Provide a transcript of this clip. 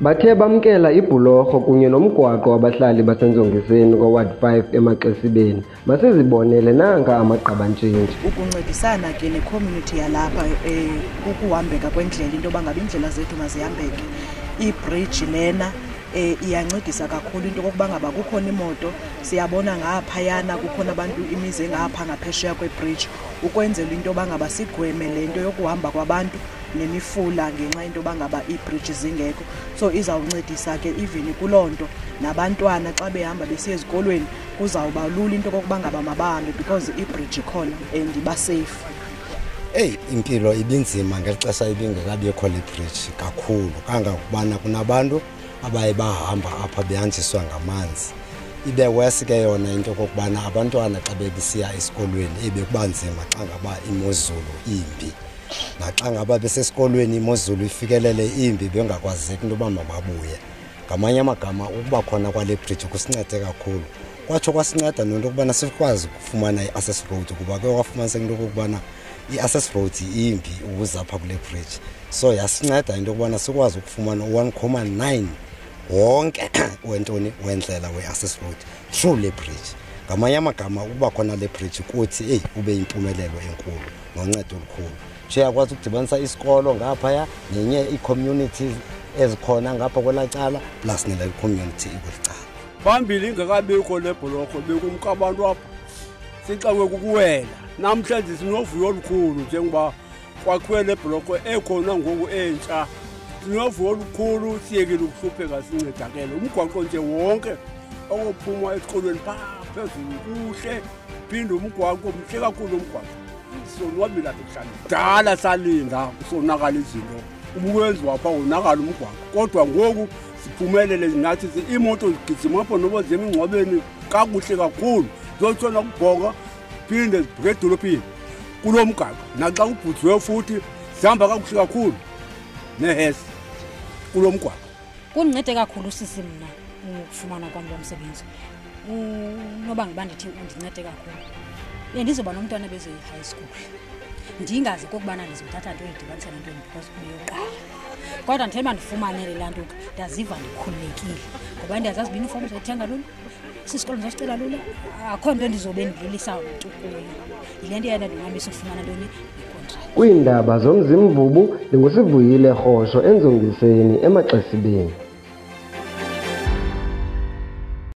Bathe bamkela ibhulorho kunye nomgwaqo wabahlali basenzongiseni kwa-Ward 5 eMaxesibeni. Masizibonele nanka amagqabantshintshi. Ukuncedisana ke ne-community yalapha ukuhambeka kwendlela, into yoba ngaba iindlela zethu mazihambeke. Ibridge lena iyancedisa kakhulu into kokuba ngaba kukhona imoto, siyabona ngaphayana kukhona abantu imizi engapha ngaphesheya kwebridge, ukwenzela into yoba ngaba sigweme le nto yokuhamba kwabantu nemifula ngenxa into yoba ngaba iibridge zingekho. So izawuncedisa ke even kuloo nto nabantwana xa behamba besiya ezikolweni kuzawuba lula into kokuba ngaba mabahambe because ibridge ikhona and iba safe. Impilo ibinzima ngeli xesha ibingekabikho le bridge kakhulu, kangakubana kunabantu abaye bahamba apha behanjiswa ngamanzi. Ibe worse ke yona into kokubana abantwana xa bebisiya esikolweni ibekuba nzima xa ngaba imozulu imbi. Naxa ngaba besesikolweni imozulu ifikelele imbi bengakwazeki into yoba mababuye. Ngamanye amagama ukuba khona kwale bridge kusincede kakhulu. Kwatsho kwasinceda nento yokubana sikwazi ukufumana i-access road, kuba ke wafumaniseka into yokubana i-access road imbi ukuze apha kule bridge. So yasinceda into yokubana sikwazi ukufumana 1.9 wonke wendlela we-access road through le bridge. Ngamanye amagama ukuba khona le bridge kuthi ube impumelelo enkulu noncedo olukhulu. Nje yakwazi ukudibanisa isikolo ngaphaya nenye i-communities ezikhona ngapha kwelacala plus nele community ikwelicala. Phambili ingekabikho le bhulorho bekumka abantu apha sixakwe kukuwela. Namhlanje sinovuyo olukhulu njengoba kwakhiwe le bhulorho ekhona ngoku entsha. Sinovuyo olukhulu, siyekile ukuhlupheka sincedakele. Umgwaqo nje wonke ophuma esikolweni phezulu kuhle, phinde umgwaqo mhle kakhulu umgwaqo. Sonwabile apha ekuhlaleni. Dala salinda sonakala izinto. Ubuyenziwa apha wonakala umgwaqo. Kodwa ngoku siphumelele nathi imoto zigijima apho noba zemingcwabeni kakuhle kakhulu. Zotshona ukubhonga phinde zibheke edolophini kulo mgaqo. Naxa ubhudziwe futhi sihamba kakuhle kakhulu nehesi kulo mgwaqo. Kundincede kakhulu sisi mna ukufumana kwam lo msebenzi. Noba ngiba ndithi undincede kakhulu. Bendizoba nomntwana beze high school. Ndingazi kokubana ndizomthatha nto edibanisa nento because uyoqala. Kodwa ndithemba ndifumane le lanto ndaziva ndikhululekile. Ngoba ndiyazazi uniform zothenga lula. Sisikolo ndizocela lula. Akho nto ndizobe ndililisa umntu kuyo. Yile nto yena ndingamisa ukufumana ntoni ikontract. Kwiindaba zomzimvubu ndingusivuyile Rhosho enzongiseni eMaxesibeni.